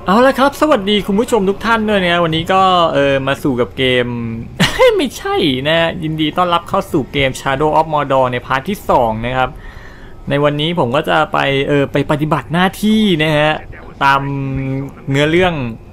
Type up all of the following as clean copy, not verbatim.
เอาละครับสวัสดีคุณผู้ชมทุกท่านด้วยนะวันนี้ก็มาสู่กับเกม ไม่ใช่นะยินดีต้อนรับเข้าสู่เกม Shadow of Mordor ในพาร์ทที่2นะครับในวันนี้ผมก็จะไปปฏิบัติหน้าที่นะฮะตามเนื้อเรื่อง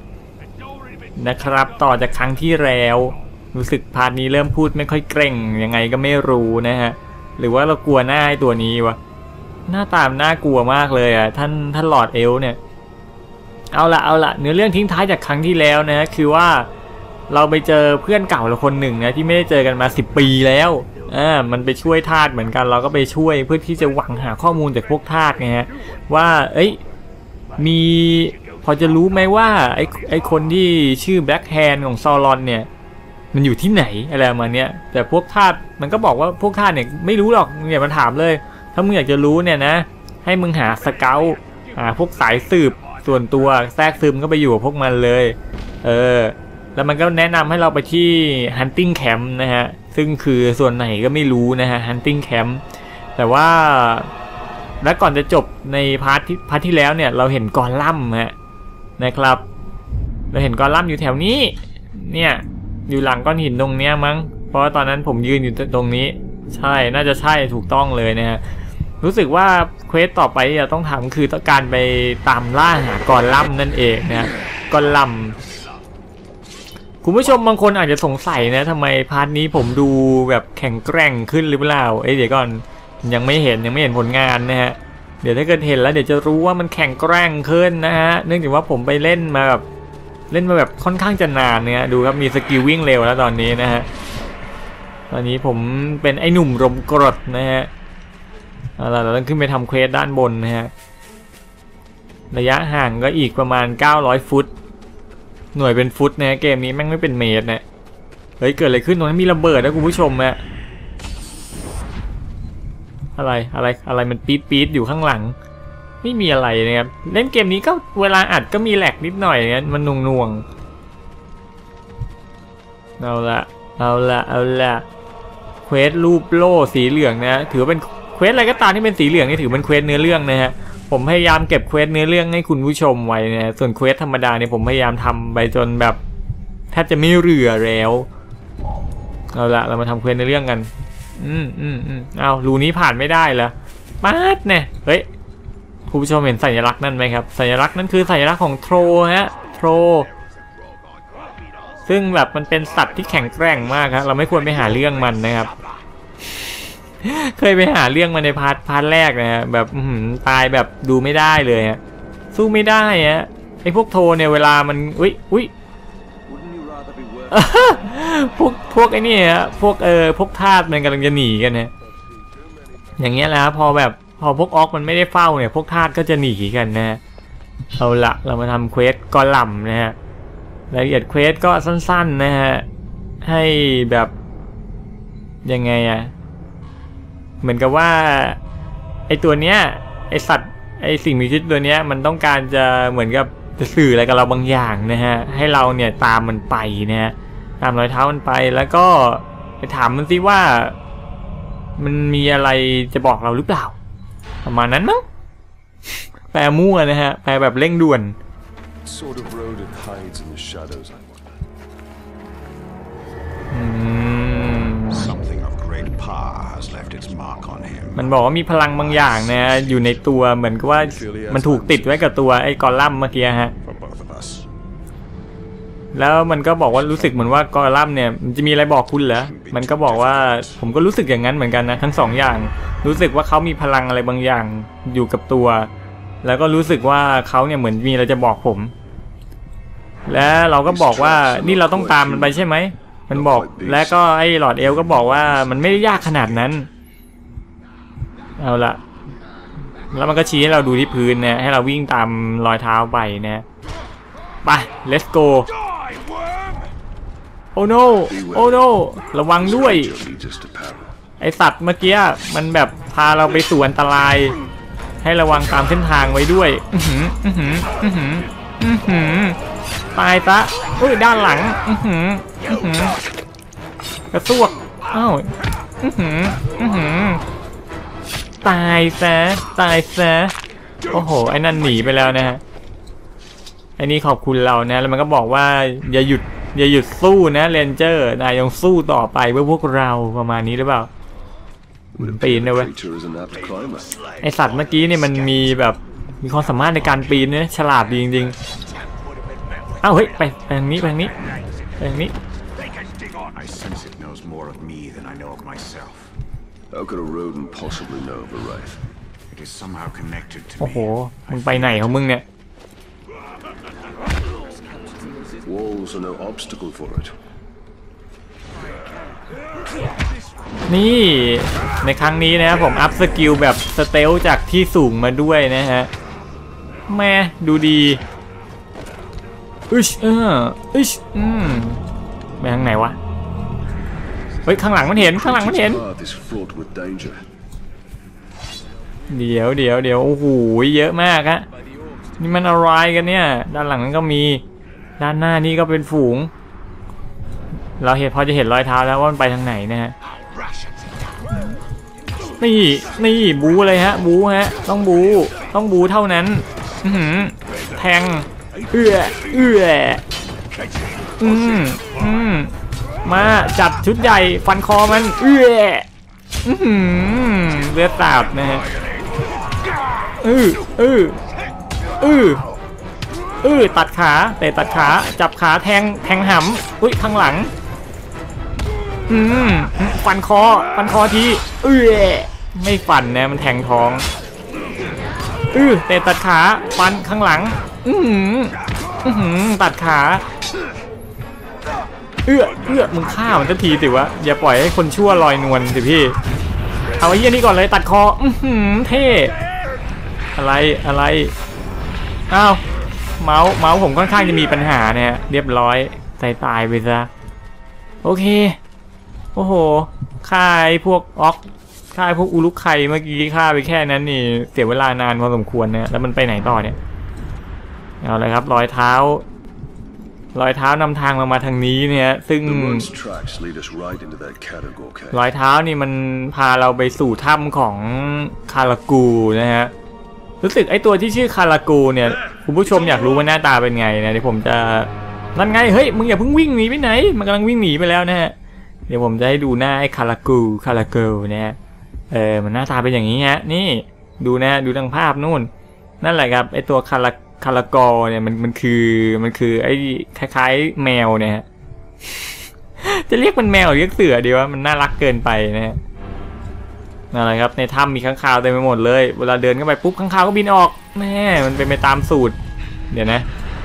นะครับต่อจากครั้งที่แล้วรู้สึกพาร์ทนี้เริ่มพูดไม่ค่อยเกร่งยังไงก็ไม่รู้นะฮะหรือว่าเรากลัวหน้าไอ้ตัวนี้วะหน้าตามน่ากลัวมากเลยอ่ะท่านลอร์ดเอลเนี่ยเอาละเนื้อเรื่องทิ้งท้ายจากครั้งที่แล้วนะคือว่าเราไปเจอเพื่อนเก่าเราคนหนึ่งนะที่ไม่ได้เจอกันมา10 ปีแล้วมันไปช่วยทาสเหมือนกันเราก็ไปช่วยเพื่อที่จะหวังหาข้อมูลจากพวกทาสไงฮะว่ามีพอจะรู้ไหมว่าไอ้คนที่ชื่อแบล็กแฮนด์ของซอรอนเนี่ยมันอยู่ที่ไหนอะไรประมาณเนี้ยแต่พวกทาสมันก็บอกว่าพวกทาสเนี่ยไม่รู้หรอกอย่ามาถามเลยถ้ามึงอยากจะรู้เนี่ยนะให้มึงหาสเกลพวกสายสืบส่วนตัวแทรกซึมก็ไปอยู่กับพวกมันเลยแล้วมันก็แนะนำให้เราไปที่ Hunting Camp นะฮะซึ่งคือส่วนไหนก็ไม่รู้นะฮะ Hunting Camp แต่ว่าและก่อนจะจบในพาร์ทที่แล้วเนี่ยเราเห็นกอลัมน์ฮะนะครับเราเห็นกอลัมน์อยู่แถวนี้เนี่ยอยู่หลังก้อนหินตรงเนี้ยมั้งเพราะว่าตอนนั้นผมยืนอยู่ตรงนี้ใช่น่าจะใช่ถูกต้องเลยนะฮะรู้สึกว่าเควสต่อไปที่เราต้องทำคือต้องการไปตามล่าหากอลัมน์นั่นเองนะกอลัมน์คุณผู้ชมบางคนอาจจะสงสัยนะทำไมพาร์ทนี้ผมดูแบบแข็งแกร่งขึ้นหรือเปล่าเดี๋ยวก่อนยังไม่เห็นผลงานนะฮะเดี๋ยวถ้าเกิดเห็นแล้วเดี๋ยวจะรู้ว่ามันแข็งแกร่งขึ้นนะฮะเนื่องจากว่าผมไปเล่นมาแบบค่อนข้างจะนานเนี่ยดูครับมีสกิลวิ่งเร็วแล้วตอนนี้นะฮะตอนนี้ผมเป็นไอ้หนุ่มลมกรดนะฮะเราต้องขึ้นไปทำเควสด้านบนนะฮะระยะห่างก็อีกประมาณ900 ฟุตหน่วยเป็นฟุตนะเกมนี้แม่งไม่เป็นเมตรนะเฮ้ยเกิดอะไรขึ้นตรงนั้นมีระเบิดนะคุณผู้ชมฮะอะไรมันปี๊ดอยู่ข้างหลังไม่มีอะไรนะครับเล่นเกมนี้ก็เวลาอัดก็มีแหลกนิดหน่อยนะมันหน่วงเอาละเควสรูปโล่สีเหลืองนะถือเป็นเควสอะไรก็ตามที่เป็นสีเหลืองนี่ถือเป็นเควสเนื้อเรื่องนะฮะผมพยายามเก็บเควสเนื้อเรื่องให้คุณผู้ชมไว้นะส่วนเควสธรรมดาเนี่ยผมพยายามทำไปจนแบบแทบจะไม่เหลือแล้วเอาละเรามาทำเควสเนื้อเรื่องกันเอารูนี้ผ่านไม่ได้เหรอป๊าดเนี่ยเฮ้ยคุณผู้ชมเห็นสัญลักษณ์นั่นไหมครับสัญลักษณ์นั่นคือสัญลักษณ์ของโทรฮะโทรซึ่งแบบมันเป็นสัตว์ที่แข็งแกร่งมากครับเราไม่ควรไปหาเรื่องมันนะครับเคยไปหาเรื่องมาในพาร์ทแรกนะฮะแบบตายแบบดูไม่ได้เลยฮะสู้ไม่ได้ฮะไอพวกโทเนี่ยเวลามันอุ้ยพวกไอนี่ฮะพวกทาสมันกำลังจะหนีกันนะอย่างเงี้ยแหละพอพวกออกมันไม่ได้เฝ้าเนี่ยพวกทาสก็จะหนีกันนะเอาละเรามาทำเควสกอลัมน์นะฮะรายละเอียดเควสก็สั้นๆนะฮะให้แบบยังไงอะเหมือนกับว่าไอตัวเนี้ยไอสัตว์ไอสิ่งมีชีวิตตัวเนี้ยมันต้องการจะเหมือนกับจะสื่ออะไรกับเราบางอย่างนะฮะให้เราเนี่ยตามมันไปนะฮะตามรอยเท้ามันไปแล้วก็ไปถามมันสิว่ามันมีอะไรจะบอกเราหรือเปล่าประมาณนั้นมั้งแปลมั่วนะฮะแปลแบบเร่งด่วนมันบอกว่ามีพลังบางอย่างนะอยู่ในตัวเหมือนกับว่ามันถูกติดไว้กับตัวไอ้กอลัมน์เมื่อกี้ฮะแล้วมันก็บอกว่ารู้สึกเหมือนว่ากอลัมน์เนี่ยมันจะมีอะไรบอกคุณเหรอมันก็บอกว่าผมก็รู้สึกอย่างนั้นเหมือนกันนะทั้ง2อย่างรู้สึกว่าเขามีพลังอะไรบางอย่างอยู่กับตัวแล้วก็รู้สึกว่าเขาเนี่ยเหมือนมีอะไรจะบอกผมและเราก็บอกว่านี่เราต้องตามมันไปใช่ไหมมันบอกแล้วก็ไอ้หลอดเอลก็บอกว่ามันไม่ได้ยากขนาดนั้นเอาละแล้วมันก็ชี้ให้เราดูที่พื้นนะให้เราวิ่งตามรอยเท้าไปนะไป let's go โอ้โนโอ้โนระวังด้วยไอสัตว์เมื่อกี้มันแบบพาเราไปสู่อันตรายให้ระวังตามเส้นทางไว้ด้วยตายซะด้านหลังกระซวกอ้าวตายซะโอ้โหไอ้นั่นหนีไปแล้วนะฮะไอ้นี่ขอบคุณเรานะแล้วมันก็บอกว่าอย่าหยุดสู้นะเรนเจอร์นายยังสู้ต่อไปเพื่อพวกเราประมาณนี้หรือเปล่าปีนนะเว้ยไอสัตว์เมื่อกี้เนี่ยมันมีแบบมีความสามารถในการปีนเนี่ยฉลาดดีจริงๆเอ้าเฮ้ยไปทางนี้ไปทางนี้ไปทางนี้ I sense it knows more of me than I know of myself. How could a rodent possibly know of a Wraith? It is somehow connected to โอ้โห me. มึงไปไหนของมึงเนี่ย Walls are no obstacle for it. นี่ในครั้งนี้นะครับผมอัพสกิลแบบสเตลจากที่สูงมาด้วยนะฮะแม่ดูดีอึชไปทางไหนวะเฮ้ยข้างหลังมันเห็นเดี๋ยวโอ้โหเยอะมากฮะนี่มันอะไรกันเนี่ยด้านหลังนั้นก็มีด้านหน้านี่ก็เป็นฝูงเราพอจะเห็นรอยเท้าแล้วว่ามันไปทางไหนนะฮะนี่บูเลยฮะบูฮะต้องบูเท่านั้นแทงเอื้อมาจัดชุดใหญ่ฟันคอมันเลือดสาดนะฮะตัดขาเตะตัดขาจับขาแทงหำอุ้ยข้างหลังฟันคอทีไม่ฟันนะมันแทงท้องเตะตัดขาฟันข้างหลังตัดขามึงฆ่ามันสักทีสิวะอย่าปล่อยให้คนชั่วลอยนวลสิพี่เอาไอ้เหี้ยนี่ก่อนเลยตัดคอเท่อะไรอ้าวเมาส์ผมค่อนข้างจะมีปัญหาเนี่ยเรียบร้อยตายไปซะโอเคโอ้โหฆ่าไอ้พวกอุลุกไข่เมื่อกี้ฆ่าไปแค่นั้นนี่เสียเวลานานพอสมควรนะแล้วมันไปไหนต่อเนี่ยเอาเลยครับรอยเท้านำทางเรามาทางนี้เนี่ยซึ่งรอยเท้านี่มันพาเราไปสู่ถ้ำของคารากูนะฮะรู้สึกไอ้ตัวที่ชื่อคารากูเนี่ยคุณผู้ชมอยากรู้ว่าหน้าตาเป็นไงนะเดี๋ยวผมจะนั่นไงเฮ้ยมึงอย่าเพิ่งวิ่งหนีไปไหนมันกำลังวิ่งหนีไปแล้วนะฮะเดี๋ยวผมจะให้ดูหน้าไอ้คารากูนะฮะมันหน้าตาเป็นอย่างนี้ฮะนี่ดูนะดูทางภาพนู่นนั่นแหละครับไอ้ตัวคารากอเนี่ยมันคือไอ้คล้ายๆแมวเนี่ยฮะ จะเรียกมันแมวหรือเรียกเสือดีวะมันน่ารักเกินไปนะฮะนั่นแหละครับในถ้ำมีค้างคาวเต็มไปหมดเลยเวลาเดินเข้าไปปุ๊บค้างคาวก็บินออกแม่มันเป็นไปตามสูตรเดี๋ยวนะ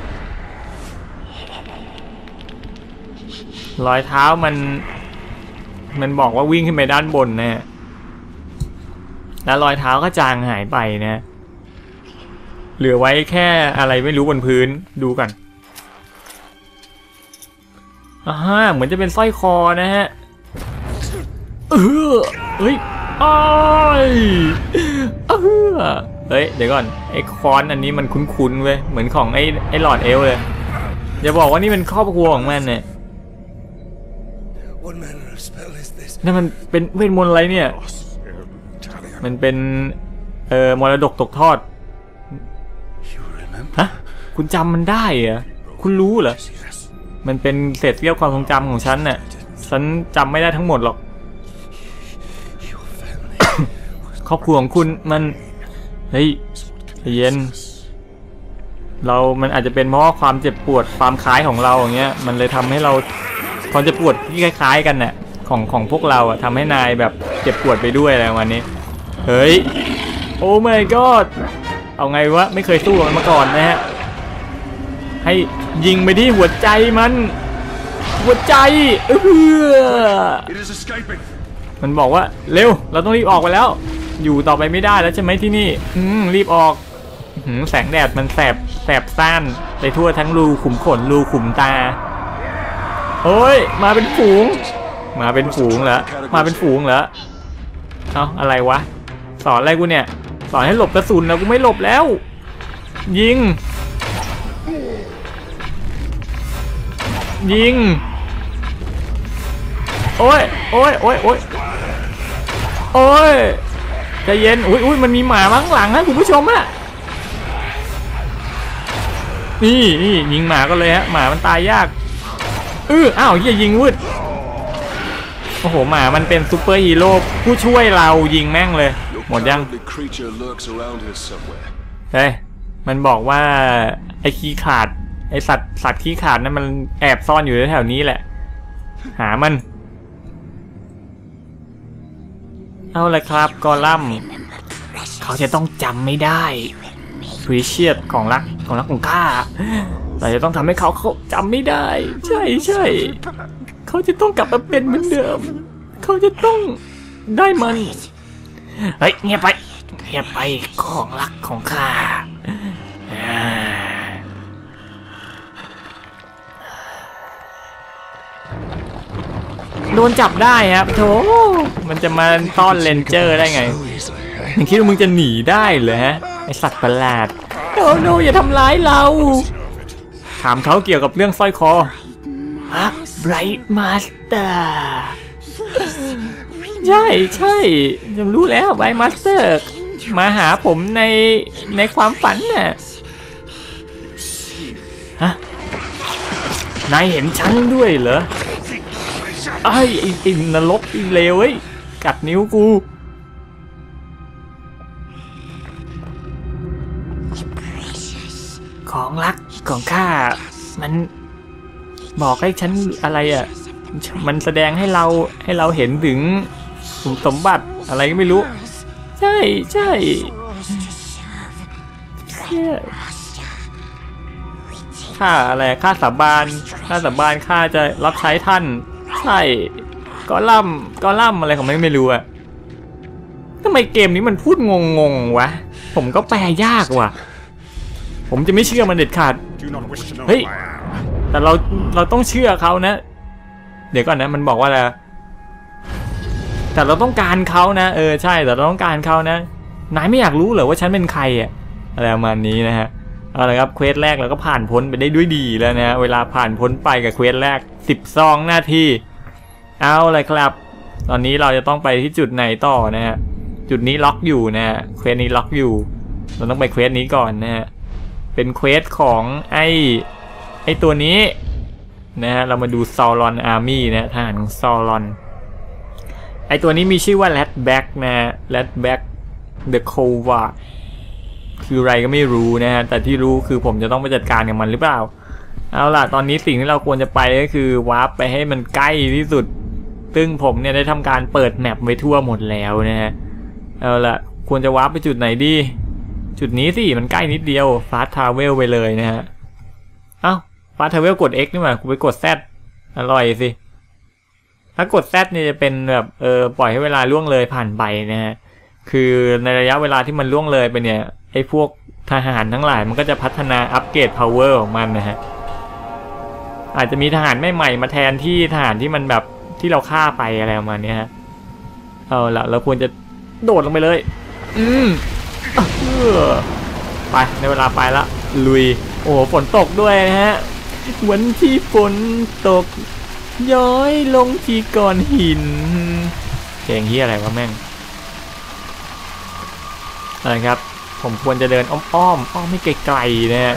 รอยเท้ามันบอกว่าวิ่งขึ้นไปด้านบนนะฮะแล้วรอยเท้าก็จางหายไปนะเหลือไว้แค่อะไรไม่รู้บนพื้นดูกันเหมือนจะเป็นสร้อยคอนะฮะเฮ้ยเฮ้ยเดี๋ยวก่อนไอ้ค้อนอันนี้มันคุ้นๆเว้ยเหมือนของไอ้หลอดเอลเลยอย่าบอกว่านี่เป็นครอบครัวของมันเนี่ยนั่นมันเป็นเวทมนต์อะไรเนี่ยมันเป็นมรดกตกทอดฮะคุณจำมันได้เหรอคุณรู้เหรอมันเป็นเศษเสี้ยวความทรงจำของฉันน่ะฉันจำไม่ได้ทั้งหมดหรอก ครอบครัวของคุณมันเฮ้ยเย็นมันอาจจะเป็นเพราะว่าความเจ็บปวดความคล้ายของเราอย่างเงี้ยมันเลยทำให้เราความเจ็บปวดที่คล้ายๆกันน่ะของพวกเราอะทำให้นายแบบเจ็บปวดไปด้วยอะไรวันนี้เฮ้ยโอ้ my god เอาไงวะไม่เคยสู้มันมาก่อนนะฮะให้ยิงไปที่หัวใจมันหัวใจมันบอกว่าเร็วเราต้องรีบออกไปแล้วอยู่ต่อไปไม่ได้แล้วใช่ไหมที่นี่รีบออกแสงแดดมันแสบซ่านไปทั่วทั้งรูขุมขนรูขุมตาโอ้ยมาเป็นฝูงเหรอมาเป็นฝูงเหรอเอ้าอะไรวะสอนอะไรกูเนี่ยสอนให้หลบกระสุนนะกูไม่หลบแล้วยิงโอ้ยใจเย็นอุ้ยมันมีหมาข้างหลังนะคุณผู้ชมอะนี่ยิงหมาก็เลยฮะหมามันตายยากอ้าวอย่ายิงวืดโอ้โหหมามันเป็นซูเปอร์ฮีโร่ผู้ช่วยเรายิงแม่งเลยหมดยังเฮ้ยมันบอกว่าไอ้ขี้ขาดไอ้สัตว์ขี้ขาดนั้นมันแอบซ่อนอยู่แถวนี้แหละหามันเอาเลยครับกอลัมเขาจะต้องจำไม่ได้พรีเชียสของรักของข้าเราจะต้องทำให้เขาจำไม่ได้ใช่เขาจะต้องกลับมาเป็นเหมือนเดิมเขาจะต้องได้มันเฮ้ยเงียบไปของรักของข้าโดนจับได้ครับโธ่มันจะมาต้อนเลนเจอร์ได้ไงมึงคิดว่ามึงจะหนีได้เหรอฮะไอสัตว์ประหลาดโนอย่าทำร้ายเราถามเขาเกี่ยวกับเรื่องสร้อยคอฮะไบรท์มาสเตอร์ใช่จำรู้แล้วไบรท์มาสเตอร์มาหาผมในความฝันน่ะฮะนายเห็นฉันด้วยเหรอไอ้นรกไอ้เลวกัดนิ้วกูของรักของข้ามันบอกให้ฉันอะไรอ่ะมันแสดงให้เราเห็นถึงสมบัติอะไรก็ไม่รู้ใช่ข้าอะไรข้าสาบานข้าจะรับใช้ท่านใช่กอลัมอะไรของมันไม่รู้อะทำไมเกมนี้มันพูดงงวะผมก็แปลยากว่ะผมจะไม่เชื่อมันเด็ดขาดเฮ้ยแต่เราต้องเชื่อเขานะเดี๋ยวก่อนนะมันบอกว่าอะไรแต่เราต้องการเขานะใช่แต่เราต้องการเขานะนายไม่อยากรู้เหรอว่าฉันเป็นใครอะอะไรประมาณนี้นะฮะเอาละครับเควสแรกเราก็ผ่านพ้นไปได้ด้วยดีแล้วนะเวลาผ่านพ้นไปกับเควสแรก12 นาทีเอาเลยครับตอนนี้เราจะต้องไปที่จุดไหนต่อนะฮะจุดนี้ล็อกอยู่นะฮะเควสนี้ล็อกอยู่เราต้องไปเควสนี้ก่อนนะฮะเป็นเควสของไอ้ตัวนี้นะฮะเรามาดูซอลอนอาร์มี่นะทหารของซอลอนไอ้ตัวนี้มีชื่อว่าแรดแบ็กนะแรดแบ็กเดอะโควาคืออะไรก็ไม่รู้นะฮะแต่ที่รู้คือผมจะต้องไปจัดการกับมันหรือเปล่าเอาล่ะตอนนี้สิ่งที่เราควรจะไปก็คือวาร์ปไปให้มันใกล้ที่สุดซึ่งผมเนี่ยได้ทำการเปิดแมปไว้ทั่วหมดแล้วนะฮะเอาล่ะควรจะวาร์ปไปจุดไหนดีจุดนี้สิมันใกล้นิดเดียวฟาสต์ทราเวลไปเลยนะฮะเอ้าฟาสต์ทราเวลกด X นี่มากูไปกด Z อร่อยสิถ้ากด Z เนี่ยจะเป็นแบบปล่อยให้เวลาล่วงเลยผ่านไปนะฮะคือในระยะเวลาที่มันล่วงเลยไปเนี่ยไอ้พวกทหารทั้งหลายมันก็จะพัฒนาอัปเกรด power ของมันนะฮะอาจจะมีทหารใหม่ๆมาแทนที่ทหารที่มันแบบที่เราฆ่าไปอะไรประมาณนี้ฮะเอาละเราควรจะโดดลงไปเลยไปในเวลาไปละลุยโอ้ฝนตกด้วยนะฮะวันที่ฝนตกย้อยลงที่ก้อนหินเพลงเฮียอะไรวะแม่งอะไรครับผมควรจะเดินอ้อมไม่ไกลๆนะฮะ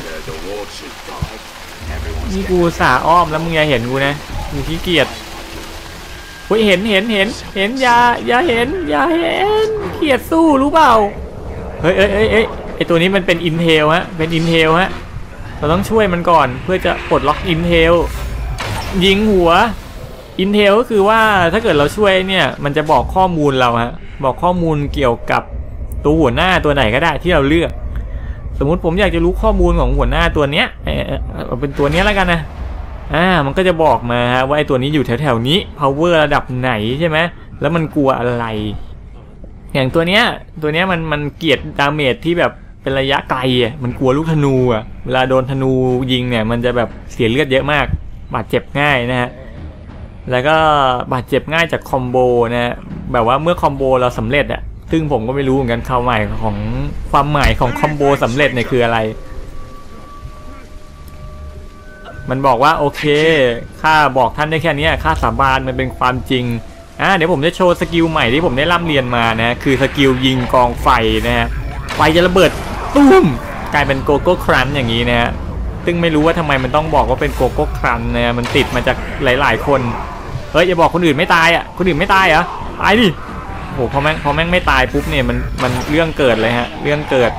นี่กูสาอ้อมแล้วมึงอย่าเห็นกูนะมึงขี้เกียจเฮ้ยเห็นอย่าเห็นเกียจสู้รู้เปล่าเฮ้ยไอตัวนี้มันเป็นอินเทลฮะเป็นอินเทลฮะเราต้องช่วยมันก่อนเพื่อจะปลดล็อกอินเทลยิงหัวอินเทลก็คือว่าถ้าเกิดเราช่วยเนี่ยมันจะบอกข้อมูลเราฮะบอกข้อมูลเกี่ยวกับตัวหัวหน้าตัวไหนก็ได้ที่เราเลือกสมมุติผมอยากจะรู้ข้อมูลของหัวหน้าตัวเนี้ยเป็นตัวเนี้ยแล้วกันนะมันก็จะบอกมาฮะว่าไอตัวนี้อยู่แถวนี้ power ระดับไหนใช่ไหมแล้วมันกลัวอะไรอย่างตัวเนี้ยมันเกลียดดาเมจที่แบบเป็นระยะไกลอ่ะมันกลัวลูกธนูอ่ะเวลาโดนธนูยิงเนี่ยมันจะแบบเสียเลือดเยอะมากบาดเจ็บง่ายนะฮะแล้วก็บาดเจ็บง่ายจากคอมโบนะแบบว่าเมื่อคอมโบเราสำเร็จอ่ะซึ่งผมก็ไม่รู้เหมือนกันความหมายของคอมโบสำเร็จเนี่ยคืออะไรมันบอกว่าโอเคข้าบอกท่านได้แค่นี้ข้าสาบานมันเป็นความจริงเดี๋ยวผมจะโชว์สกิลใหม่ที่ผมได้ร่ำเรียนมานะคือสกิลยิงกองไฟนะฮะไฟจะระเบิดตุ้มกลายเป็นโกโก้ครันอย่างนี้นะฮะซึ่งไม่รู้ว่าทำไมมันต้องบอกว่าเป็นโกโก้ครันนะมันติดมาจากหลายๆคนเฮ้ยอย่าบอกคนอื่นไม่ตายอ่ะคนอื่นไม่ตายเหรอตายดิโอ้พอแม่งไม่ตายปุ๊บเนี่ยมันเรื่องเกิดเลยฮะเรื่องเกิด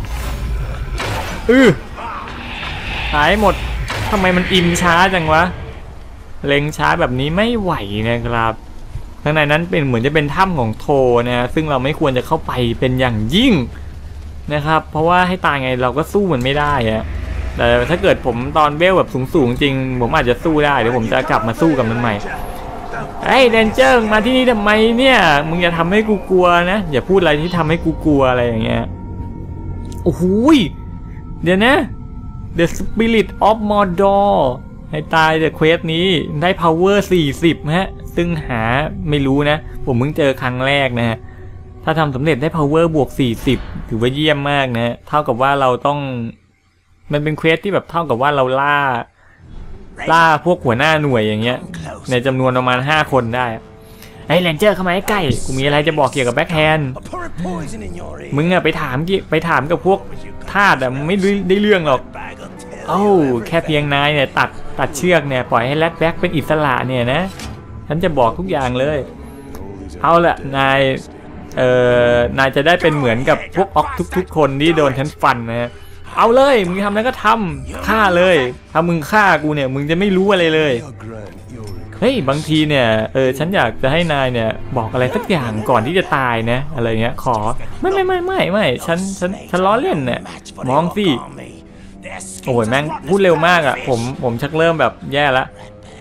หายหมดทำไมมันอิ่มช้าจังวะเล็งช้าแบบนี้ไม่ไหวนะครับข้างในนั้นเป็นเหมือนจะเป็นถ้ำของโทนะซึ่งเราไม่ควรจะเข้าไปเป็นอย่างยิ่งนะครับเพราะว่าให้ตายไงเราก็สู้มันไม่ได้อะแต่ถ้าเกิดผมตอนเวลแบบสูงจริงผมอาจจะสู้ได้เดี๋ยวผมจะกลับมาสู้กับมันใหม่ไอ้เรนเจอร์มาที่นี่ทำไมเนี่ยมึงอย่าทำให้กูกลัวนะอย่าพูดอะไรที่ทำให้กูกลัวอะไรอย่างเงี้ยโอ้โหเดี๋ยวนะ The Spirit of Mordor ให้ตายแต่เควสนี้ได้ power 40ฮะซึ่งหาไม่รู้นะผมเพิ่งเจอครั้งแรกนะฮะถ้าทำสำเร็จได้ power บวก40ถือว่าเยี่ยมมากนะเท่ากับว่าเราต้องมันเป็นเควสที่แบบเท่ากับว่าเราล่าพวกหัวหน้าหน่วยอย่างเงี้ยในจำนวนประมาณ5คนได้ไอ้แรนเจอร์เข้ามาใกล้กูมีอะไรจะบอกเกี่ยวกับแบ็คแฮนด์มึงอะไปถามกับพวกทาสอะไม่ได้เรื่องหรอกโอ้แค่เพียงนายเนี่ยตัดเชือกเนี่ยปล่อยให้แรดแบ็คเป็นอิสระเนี่ยนะฉันจะบอกทุกอย่างเลยเอาละนายจะได้เป็นเหมือนกับพวกออกทุกคนที่โดนฉันฟันนะเอาเลยมึงทำแล้วก็ทำฆ่าเลยถ้ามึงฆ่ากูเนี่ยมึงจะไม่รู้อะไรเลยเฮ้ยบางทีเนี่ยฉันอยากจะให้นายเนี่ยบอกอะไรสักอย่างก่อนที่จะตายนะอะไรเงี้ยขอไม่ฉันล้อเล่นเนี่ยมองสิโอ้ยแม่งพูดเร็วมากอ่ะผมชักเริ่มแบบแย่ละ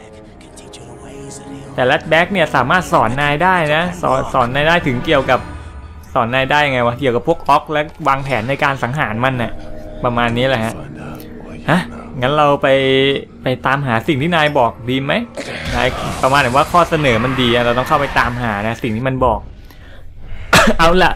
แต่แรดแบ็กเนี่ยสามารถสอนนายได้นะสอนนายได้ถึงเกี่ยวกับสอนนายได้ไงวะเกี่ยวกับพวกออกและวางแผนในการสังหารมันน่ะประมาณนี้แหละฮะงั้นเราไปตามหาสิ่งที่นายบอกดีไหมนายประมาณว่าข้อเสนอมันดีเราต้องเข้าไปตามหานะสิ่งที่มันบอก เอาละ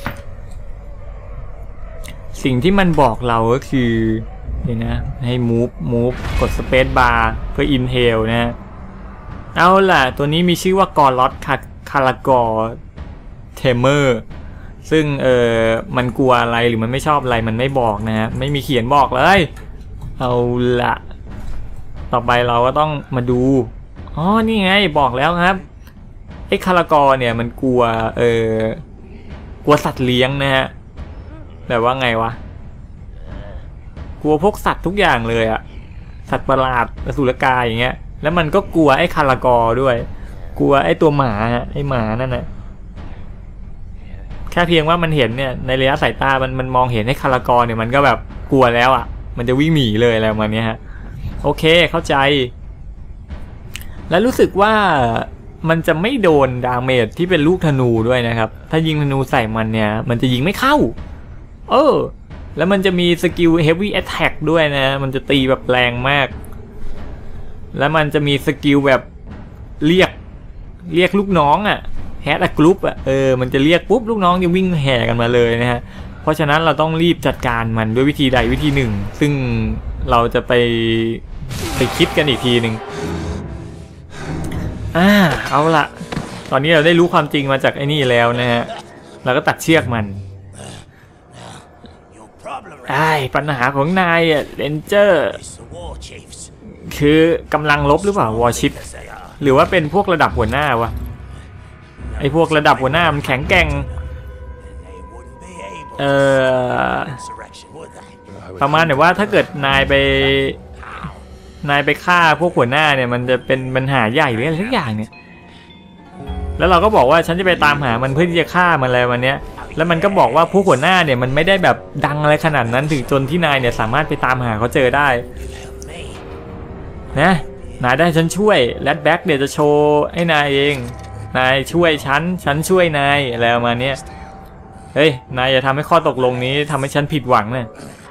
สิ่งที่มันบอกเราก็คือนี่นะให้ move กด space bar เพื่อ inhale นะเอาล่ะตัวนี้มีชื่อว่ากอลอตคาลากอเทเมอร์ซึ่งมันกลัวอะไรหรือมันไม่ชอบอะไรมันไม่บอกนะฮะไม่มีเขียนบอกเลยเอาล่ะต่อไปเราก็ต้องมาดูอ๋อนี่ไงบอกแล้วครับไอ้คาลากอเนี่ยมันกลัวสัตว์เลี้ยงนะฮะแบบว่าไงวะกลัวพวกสัตว์ทุกอย่างเลยอะสัตว์ประหลาดอสุรกายอย่างเงี้ยแล้วมันก็กลัวไอ้คาลากอด้วยกลัวไอ้ตัวหมาไอ้หมานั่นนะแค่เพียงว่ามันเห็นเนี่ยในระยะสายตามันมองเห็นไอ้คาลากอเนี่ยมันก็แบบกลัวแล้วอ่ะมันจะวิ่งหนีเลยอะไรประมาณนี้ฮะโอเคเข้าใจและรู้สึกว่ามันจะไม่โดนดาเมจที่เป็นลูกธนูด้วยนะครับถ้ายิงธนูใส่มันเนี่ยมันจะยิงไม่เข้าแล้วมันจะมีสกิล Heavy Attack ด้วยนะมันจะตีแบบแรงมากแล้วมันจะมีสกิลแบบเรียกลูกน้องอ่ะแฮดอะกรุ๊ปอ่ะมันจะเรียกปุ๊บลูกน้องจะวิ่งแห่กันมาเลยนะฮะเพราะฉะนั้นเราต้องรีบจัดการมันด้วยวิธีใดวิธีหนึ่งซึ่งเราจะไปคิดกันอีกทีหนึ่งเอาละตอนนี้เราได้รู้ความจริงมาจากไอ้นี่แล้วนะฮะเราก็ตัดเชือกมันปัญหาของนายอ่ะเรนเจอร์คือกำลังลบหรือเปล่าวอร์ชิปหรือว่าเป็นพวกระดับหัวหน้าวะไอพวกระดับหัวหน้ามันแข็งแกร่งประมาณแบบว่าถ้าเกิดนายไปฆ่าพวกหัวหน้าเนี่ยมันจะเป็นปัญหาใหญ่หรืออะไรทุกอย่างเนี่ยแล้วเราก็บอกว่าฉันจะไปตามหามันเพื่อที่จะฆ่ามันอะไรวันเนี้ยแล้วมันก็บอกว่าพวกหัวหน้าเนี่ยมันไม่ได้แบบดังอะไรขนาดนั้นถึงจนที่นายเนี่ยสามารถไปตามหาเขาเจอได้นะนายได้ฉันช่วยแรดแบ็กเดี๋ยวจะโชว์ให้นายเองนายช่วยฉันช่วยนายอะไรประมาณนี้เฮ้ยนายอย่าทำให้ข้อตกลงนี้ทำให้ฉันผิดหวังนะ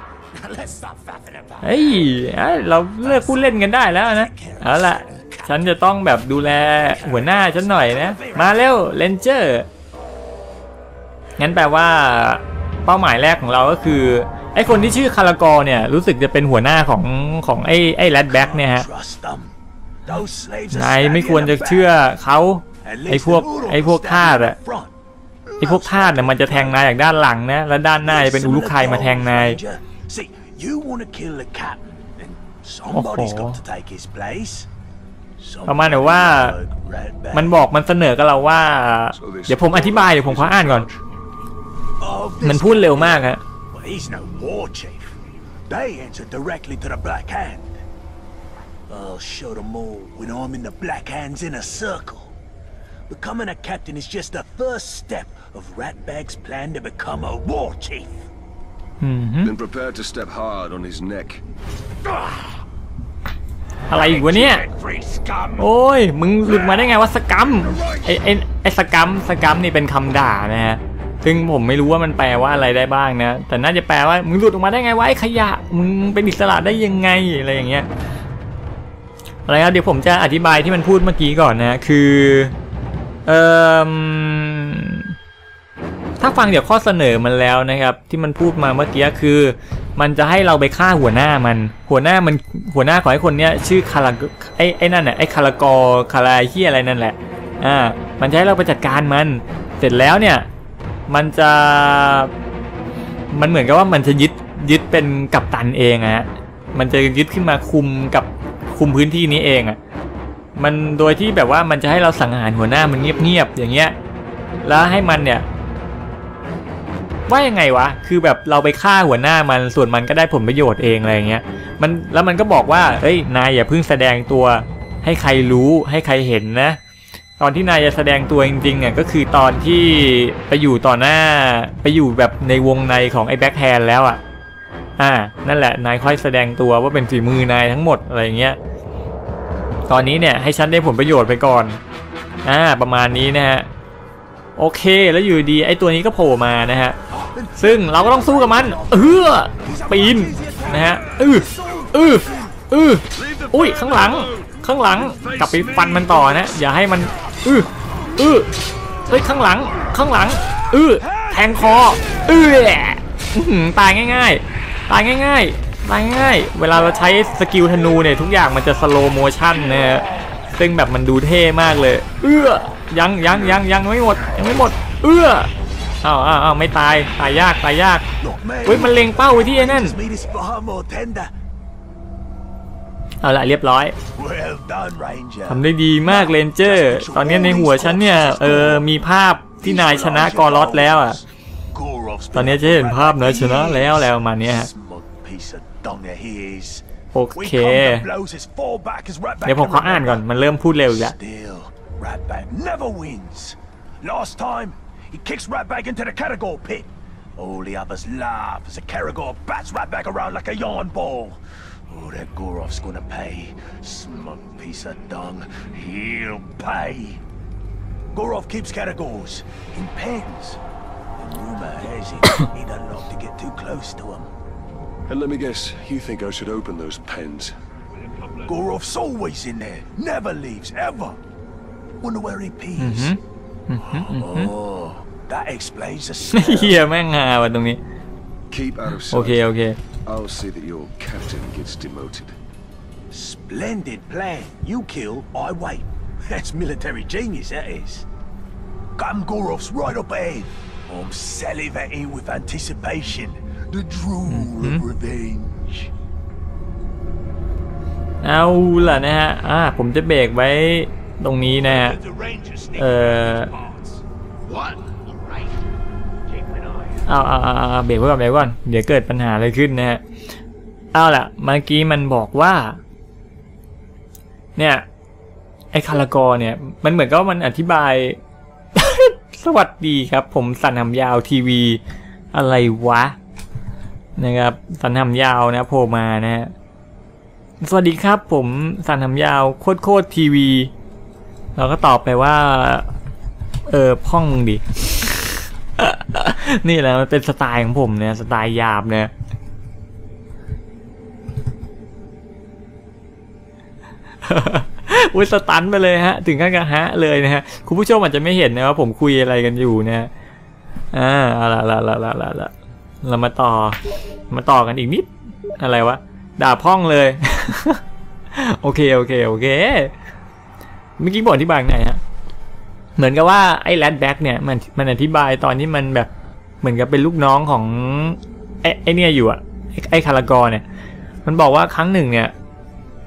เฮ้ยเราเลิกพูดเล่นกันได้แล้วนะเอาละฉันจะต้องแบบดูแลหัวหน้าฉันหน่อยนะมาเร็วเรนเจอร์งั้นแปลว่าเป้าหมายแรกของเราก็คือไอ้คนที่ชื่อคาลากอเนี่ยรู้สึกจะเป็นหัวหน้าของไอ้แรดแบ็กเนี่ยฮะนายไม่ควรจะเชื่อเขาไอ้พวกทาสอะไอ้พวกทาสเนี่ยมันจะแทงนายจากด้านหลังนะแล้วด้านหน้าจะเป็นอุลุคายมาแทงนาย Somebody's got to take his place. ประมาณแบบว่ามันบอกมันเสนอกับเราว่าเดี๋ยวผมอธิบายเดี๋ยวผมขออ่านก่อนมันพูดเร็วมากฮะ Well, he's no war chief. They answer directly to the Black Hand. I'll show them all when I'm in the Black Hand's inner circle. Becoming a captain is just the first step of Ratbag's plan to become a war chief. Been prepared to step hard on his neck. อะไรอีกวะเนี่ยโอ้ยมึงหลุดมาได้ไงวะสกัมไอ้สกัมนี่เป็นคำด่านะฮะซึ่งผมไม่รู้ว่ามันแปลว่าอะไรได้บ้างนะแต่น่าจะแปลว่ามึงหลุดออกมาได้ไงวะไอ้ขยะมึงเป็นอิสระได้ยังไงอะไรอย่างเงี้ยอะไรครับเดี๋ยวผมจะอธิบายที่มันพูดเมื่อกี้ก่อนนะคือถ้าฟังเดี๋ยวข้อเสนอมันแล้วนะครับที่มันพูดมาเมื่อกี้คือมันจะให้เราไปฆ่าหัวหน้าของไอ้คนเนี้ยชื่อคาราไอ้นั่นน่ะไอ้คาราเฮียอะไรนั่นแหละมันจะให้เราไปจัดการมันเสร็จแล้วเนี่ยมันเหมือนกับว่ามันจะยึดเป็นกัปตันเองฮะมันจะยึดขึ้นมาคุมพื้นที่นี้เองมันโดยที่แบบว่ามันจะให้เราสังหารหัวหน้ามันเงียบๆอย่างเงี้ยแล้วให้มันเนี่ยว่ายังไงวะคือแบบเราไปฆ่าหัวหน้ามันส่วนมันก็ได้ผลประโยชน์เองอะไรอย่างเงี้ยแล้วมันก็บอกว่าเอ้ยนายอย่าเพิ่งแสดงตัวให้ใครรู้ให้ใครเห็นนะตอนที่นายจะแสดงตัวจริงๆเนี่ยก็คือตอนที่ไปอยู่ต่อหน้าไปอยู่แบบในวงในของไอ้แบ็คแฮนด์แล้วนั่นแหละนายค่อยแสดงตัวว่าเป็นฝีมือนายทั้งหมดอะไรอย่างเงี้ยตอนนี้เนี่ยให้ฉันได้ผลประโยชน์ไปก่อนประมาณนี้นะฮะโอเคแล้วอยู่ดีไอ้ตัวนี้ก็โผล่มานะฮะซึ่งเราก็ต้องสู้กับมันปีนนะฮะอุ้ยข้างหลังกลับไปฟันมันต่อนะอย่าให้มันเฮ้ยข้างหลังแทงคอตายง่ายเวลาเราใช้สกิลธนูเนี่ยทุกอย่างมันจะสโลว์โมชั่นนะฮะซึ่งแบบมันดูเท่มากเลยยังไม่หมดอ้าวไม่ตายยากเฮ้ยมันเล็งเป้าไว้ที่ไอ้นั่นเอาละเรียบร้อยทำได้ดีมากเรนเจอร์ตอนนี้ในหัวฉันเนี่ยมีภาพที่นายชนะกอรอสแล้วตอนนี้จะเห็นภาพนายชนะแล้วมาเนี้ยฮะโอเคเดี๋ยวผมขออ่านก่อนมันเริ่มพูดเร็วแล้ว Ratbag never wins. Last time, he kicks Ratbag into the Caragor pit. All the others laugh as the Caragor bats Ratbag around like a yarn ball. Oh, that Gorov's gonna pay. Smug piece of dung. He'll pay. Gorov keeps Caragors in pens. And rumor has it he doesn't like to get too close to them. And let me guess, you think I should open those pens? Gorov's always in there. Never leaves, ever.Wonder where he pees. Oh, that explains the smell. เฮียแม่งหาวันตรงนี้ Keep out of sight. โอเค I'll see that your captain gets demoted. Splendid plan. You kill, I wait. That's military genius, that is. Come Gorov's right up ahead. I'm salivating with anticipation. The drool of revenge. เอาล่ะนะฮะผมจะเบรกไว้ตรงนี้นะฮะเบรกไว้ก่อนเดี๋ยวเกิดปัญหาอะไรขึ้นนะฮะเอาล่ะเมื่อกี้มันบอกว่าเนี่ยไอ้คารากอเนี่ยมันเหมือนกับมันอธิบาย สวัสดีครับผมสันหำยาวทีวีอะไรวะนะครับสันหำยาวนะโผล่มานะฮะสวัสดีครับผมสันหำยาวโคตรทีวีเราก็ตอบไปว่าพ่องดิ นี่แหละมันเป็นสไตล์ของผมเนี่ยสไตล์หยาบเนี่ยอุ้ยสตันไปเลยฮะถึงขั้นกระฮะเลยนะฮะคุณผู้ชมอาจจะไม่เห็นนะว่าผมคุยอะไรกันอยู่นะเอาละเรามาต่อกันอีกนิดอะไรวะด่าพ่องเลย โอเคเมื่อกี้บอกอธิบายไงฮะเหมือนกับว่าไอ้แรดแบ็กเนี่ยมันอธิบายตอนที่มันแบบเหมือนกับเป็นลูกน้องของไอ้เนี่ยอยู่ไอ้คารากอเนี่ยมันบอกว่าครั้งหนึ่งเนี่ย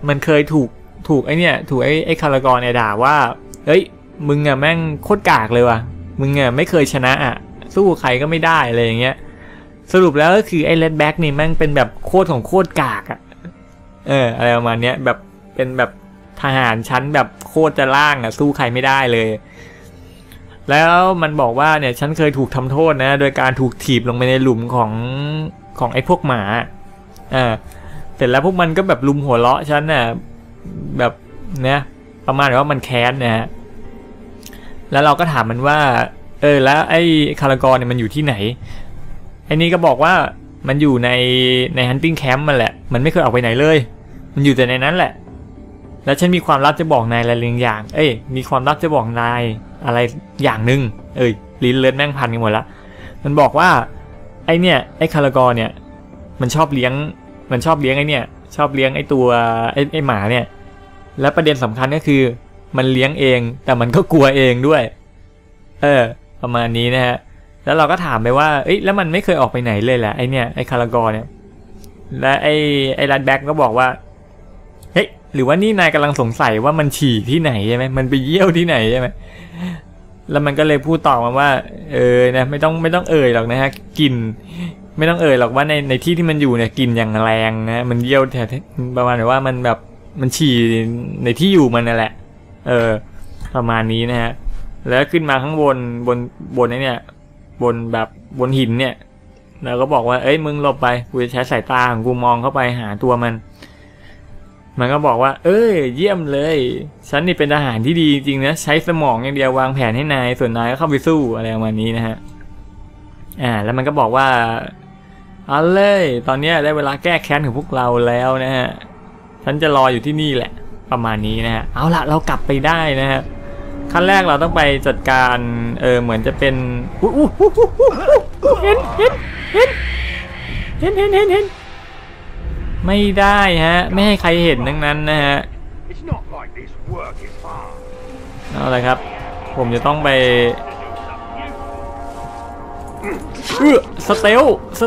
มันเคยถูกไอเนี่ยถูกไอคารากอนเนี่ยด่าว่าเฮ้ยมึงอะแม่งโคตรกากเลยว่ะมึงอะไม่เคยชนะอะสู้ใครก็ไม่ได้อะไรอย่างเงี้ยสรุปแล้วก็คือไอ้เลดแบ็กนี่แม่งเป็นแบบโคตรของโคตรกากอะอะไรประมาณเนี้ยแบบเป็นแบบทหารชั้นแบบโคตรจะล่างอะสู้ใครไม่ได้เลยแล้วมันบอกว่าเนี่ยฉันเคยถูกทำโทษนะโดยการถูกถีบลงไปในหลุมของไอ้พวกหมาเสร็จแล้วพวกมันก็แบบลุมหัวเราะฉันน่ะแบบเนี่ยประมาณว่ามันแค้นนะฮะแล้วเราก็ถามมันว่าแล้วไอ้คารากอนเนี่ยมันอยู่ที่ไหนไอ้นี่ก็บอกว่ามันอยู่ในฮันติ้งแคมป์มันแหละมันไม่เคยออกไปไหนเลยมันอยู่แต่ในนั้นแหละแล้วฉันมีความลับจะบอกนายอะไรบางอย่างมีความลับจะบอกนายอะไรอย่างหนึ่งลิ้นเลือดแม่งพันกันหมดละมันบอกว่าไอ้เนี่ยไอ้คารากอนเนี่ยมันชอบเลี้ยงไอ้เนี่ยชอบเลี้ยงไอ้ตัวไอ้หมาเนี่ยและประเด็นสำคัญก็คือมันเลี้ยงเองแต่มันก็กลัวเองด้วยประมาณนี้นะฮะแล้วเราก็ถามไปว่าแล้วมันไม่เคยออกไปไหนเลยแหละไอ้เนี่ยไอ้คารากอนเนี่ยและไอ้รัดแบ็กก็บอกว่าเฮ้ยหรือว่านี่นายกำลังสงสัยว่ามันฉี่ที่ไหนใช่ไหมมันไปเยี่ยวที่ไหนใช่ไหมแล้วมันก็เลยพูดต่อมาว่านะไม่ต้องหรอกนะฮะกลิ่นไม่ต้องหรอกว่าในที่ที่มันอยู่เนี่ยกลิ่นอย่างแรงนะมันเยี่ยวแถวประมาณว่ามันแบบมันฉี่ในที่อยู่มันนั่นแหละประมาณนี้นะฮะแล้วขึ้นมาข้างบนเนี่ยบนหินเนี่ยแล้วก็บอกว่ามึงหลบไปกูจะใช้สายตาของกูมองเข้าไปหาตัวมันก็บอกว่าเยี่ยมเลยฉันนี่เป็นทหารที่ดีจริงนะใช้สมองอย่างเดียววางแผนให้นายส่วนนายก็เข้าไปสู้อะไรประมาณนี้นะฮะแล้วมันก็บอกว่าเอาเลยตอนนี้ได้เวลาแก้แค้นของพวกเราแล้วนะฮะฉันจะรออยู่ที่นี่แหละประมาณนี้นะฮะเอาละเรากลับไปได้นะฮะขั้นแรกเราต้องไปจัดการเหมือนจะเป็นเห็นไม่ได้ฮะไม่ให้ใครเห็นทั้งนั้นนะฮะเอาละครับผมจะต้องไปสเตล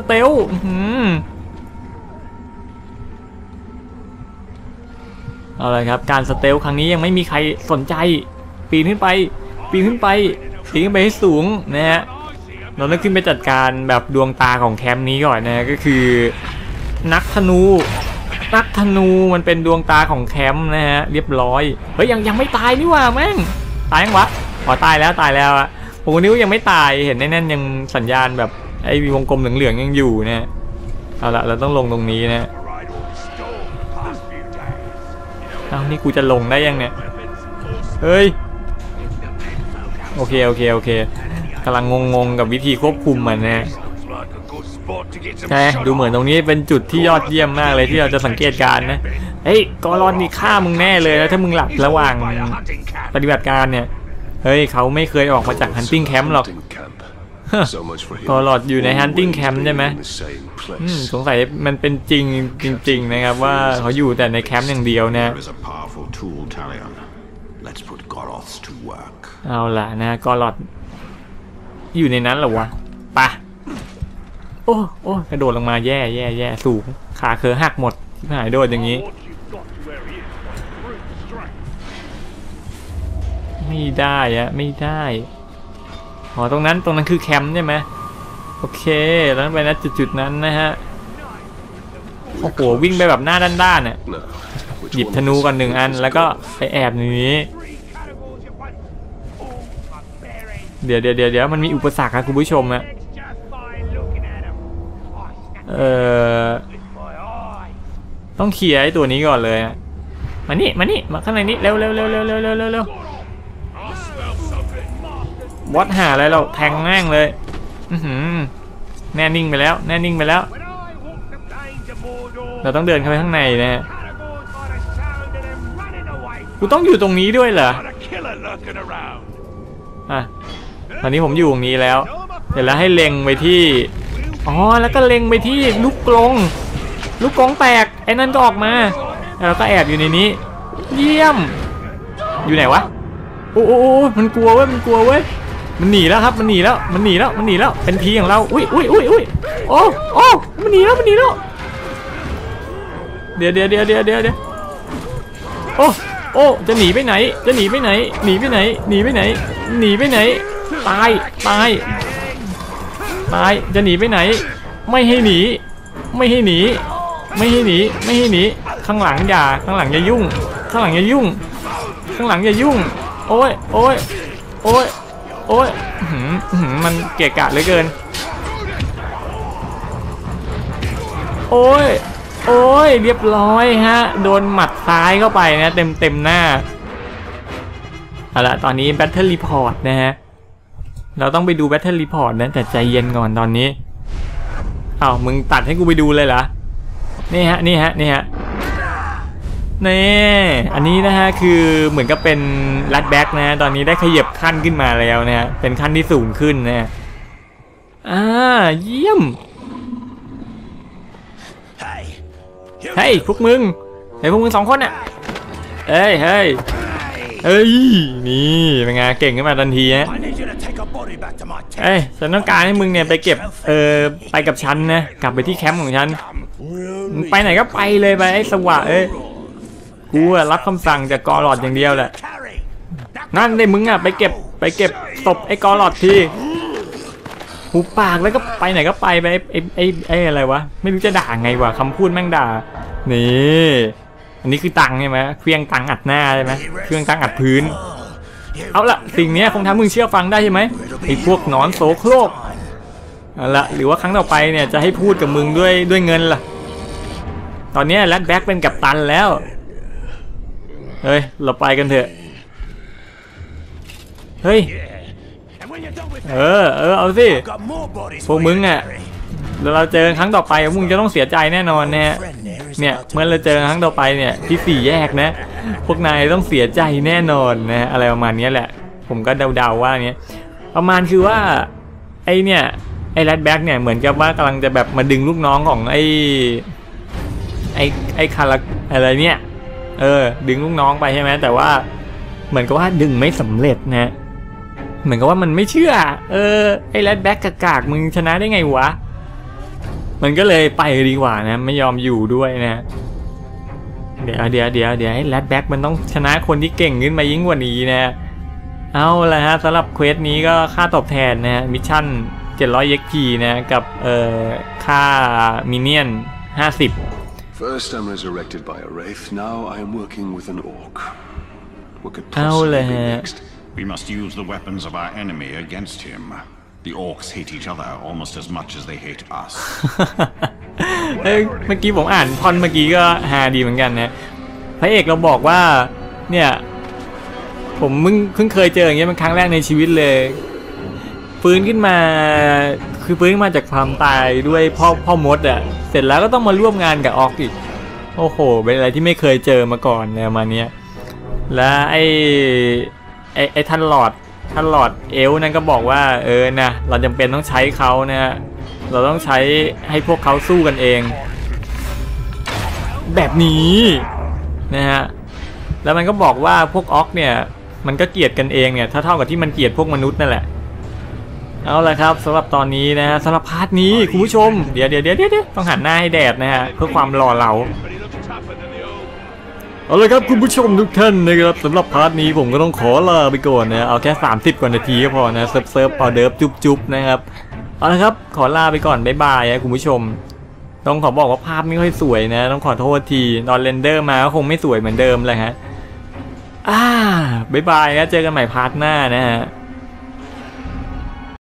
เอาละครับการสเตลครั้งนี้ยังไม่มีใครสนใจปีนขึ้นไปให้สูงนะฮะเราต้องขึ้นไปจัดการแบบดวงตาของแคมป์นี้ก่อนนะก็คือนักธนูมันเป็นดวงตาของแคมป์นะฮะเรียบร้อยเฮ้ยยังไม่ตายนี่ว่าแม่งตายยังวะตายแล้วอะผมนึกว่ายังไม่ตายเห็นแน่นยังสัญญาณแบบไอ้วงกลมเหลืองๆยังอยู่นะเอาละเราต้องลงตรงนี้นะนี่กูจะลงได้ยังเนี่ยเฮ้ยโอเคกำลังงงกับวิธีควบคุมมันนะใช่ดูเหมือนตรงนี้เป็นจุดที่ยอดเยี่ยมมากเลยที่เราจะสังเกตการนะกอรอนนี่ฆ่ามึงแน่เลยแล้วถ้ามึงหลับระหว่างปฏิบัติการเนี่ยเขาไม่เคยออกมาจากฮันติ้งแคมป์หรอกกอรอนอยู่ในฮันติ้งแคมป์ใช่ไหมสงสัยมันเป็นจริงนะครับว่าเขาอยู่แต่ในแคมป์อย่างเดียวนะเอาล่ะนะกอรอนอยู่ในนั้นเหรอวะปะโอ้กระโดดลงมาแย่สูงขาเคอหักหมดหายโดดอย่างนี้ไม่ได้ตรงนั้นคือแคมป์ใช่ไหมโอเคแล้วไปนะจุดนั้นนะฮะโอ้โหวิ่งไปแบบหน้าด้านเนี่ยหยิบธนูก่อน1 อันแล้วก็ไปแอบในนี้เดี๋ยวมันมีอุปสรรคครับคุณผู้ชมอะต้องเคลียร์ไอ้ตัวนี้ก่อนเลยมานี่มาข้างในนี้เร็ววัดหาอะไรเราแทงแม่งเลยแน่นิ่งไปแล้วเราต้องเดินเข้าไปข้างในนะกูต้องอยู่ตรงนี้ด้วยเหรอตอนนี้ผมอยู่ตรงนี้แล้วเสร็จแล้วให้เล็งไปที่แล้วก็เล็งไปที่ลูกกรงแตกไอ้นั่นก็ออกมาแล้วก็แอบอยู่ในนี้เยี่ยมอยู่ไหนวะโอ้มันกลัวเว้ยมันหนีแล้วครับมันหนีแล้วเป็นพีของเราอุ้ยโอ้มันหนีแล้วเดี๋ยวโอ้โอ้จะหนีไปไหนจะหนีไปไหนหนีไปไหนหนีไปไหนหนีไปไหนตายตายตายจะหนีไปไหนไม่ให้หนีไม่ให้หนีไม่ให้หนีไม่ให้หนีข้างหลังอย่าข้างหลังอย่ายุ่งข้างหลังอย่ายุ่งข้างหลังอย่ายุ่งโอ้ยโอ้ยโอ้ยโอ้ยมันเกะกะเหลือเกินโอ้ยโอ้ยเรียบร้อยฮะโดนหมัดซ้ายเข้าไปนะเต็มหน้าเอาละตอนนี้ Battle Report นะฮะเราต้องไปดู Battle Report นะแต่ใจเย็นก่อนตอนนี้อ้าวมึงตัดให้กูไปดูเลยเหรอนี่ฮะนี่ฮะนี่ฮะนี่อันนี้นะฮะคือเหมือนกับเป็นลัดแบ็กนะตอนนี้ได้ขยับขั้นขึ้นมาแล้วนะฮะเป็นขั้นที่สูงขึ้นนะเยี่ยมเฮ้ยพวกมึงเฮ้ยพวกมึง2 คนอ่ะเฮ้ยเฮ้ยเฮ้ยนี่เป็นไงเก่งขึ้นมาทันทีฮะเอ้ยฉันต้องการให้มึงเนี่ยไปเก็บไปกับฉันนะกลับไปที่แคมป์ของฉันไปไหนก็ไปเลยไปไอ้สวะกูรับคำสั่งจากกอลอดอย่างเดียวแหละนั่นได้มึงอ่ะไปเก็บศพไอ้กอลอดทีหูปากแล้วก็ไปไหนก็ไปไอ้อะไรวะไม่รู้จะด่าไงวะคำพูดแม่งด่านี่อันนี้คือตังใช่ไหมเครื่องตังอัดหน้าใช่ไหมเครื่องตังอัดพื้นเอาละสิ่งนี้คงทำมึงเชื่อฟังได้ใช่ไหมไอ้พวกหนอนโสโครกเอาละหรือว่าครั้งต่อไปเนี่ยจะให้พูดกับมึงด้วยเงินล่ะตอนนี้แรดแบ็กเป็นกัปตันแล้วเฮ้ยเราไปกันเถอะเฮ้ยเอาสิพวกมึงอ่ะเราเจอครั้งต่อไปมึงจะต้องเสียใจแน่นอนเนี่ยเมื่อเราเจอครั้งต่อไปเนี่ยที่4 แยกนะพวกนายต้องเสียใจแน่นอนนะอะไรประมาณนี้แหละผมก็เดาๆว่าเนี้ยประมาณคือว่าไอแรดแบ็กเนี่ยเหมือนกับว่ากำลังจะแบบมาดึงลูกน้องของไอคาราอะไรเนี่ยดึงลูกน้องไปใช่ไหมแต่ว่าเหมือนกับว่าดึงไม่สำเร็จนะเหมือนกับว่ามันไม่เชื่อไอแรดแบ็กกากมึงชนะได้ไงวะมันก็เลยไปดีกว่านะไม่ยอมอยู่ด้วยนะเดี๋ยวให้แรดแบ็กมันต้องชนะคนที่เก่งขึ้นมายิ่งกว่านี้นะเอาละฮะสำหรับเควสนี้ก็ค่าตอบแทนนะมิชชั่น700 XP นะกับค่ามินเนี่ยน50 First I'm resurrected by a wraith. Now I am working with an orc. What could possibly be next? We must use the weapons of our enemy against him. The orcs hate each other almost as much as they hate us. เมื่อกี้ผมอ่านท่อนเมื่อกี้ก็ฮาดีเหมือนกันนะพระเอกเราบอกว่าเนี่ยผมเพิ่งเคยเจออย่างเงี้ยเป็นครั้งแรกในชีวิตเลยฟื้นขึ้นมาคือฟื้นขึ้นมาจากความตายด้วยพ่อมดอ่ะเสร็จแล้วก็ต้องมาร่วมงานกับออกอีกโอ้โหเป็นอะไรที่ไม่เคยเจอมาก่อนเนี่ยมาเนี้ยและไอ้ท่านหลอดเอลนั่นก็บอกว่านะเราจำเป็นต้องใช้เขานะฮะเราต้องใช้ให้พวกเขาสู้กันเองแบบนี้นะฮะแล้วมันก็บอกว่าพวกออกเนี่ยมันก็เกลียดกันเองเนี่ยเท่ากับที่มันเกลียดพวกมนุษย์นั่นแหละเอาละครับสำหรับตอนนี้นะฮะสำหรับพาร์ทนี้คุณผู้ชมเดี๋ยวต้องหันหน้าให้แดดนะฮะเพื่อความหล่อเหลาเอาเลยครับคุณผู้ชมทุกท่านนะครับสำหรับพาร์ทนี้ผมก็ต้องขอลาไปก่อนนะเอาแค่30 กว่านาทีก็พอนะเซิร์ฟออเดิร์ฟจุ๊บนะครับเอาละครับขอลาไปก่อนบ๊ายบายนะคุณผู้ชมต้องขอบอกว่าภาพไม่ค่อยสวยนะต้องขอโทษทีตอนเรนเดอร์มาก็คงไม่สวยเหมือนเดิมเลยฮะบ๊ายบายนะเจอกันใหม่พาร์ทหน้านะฮะ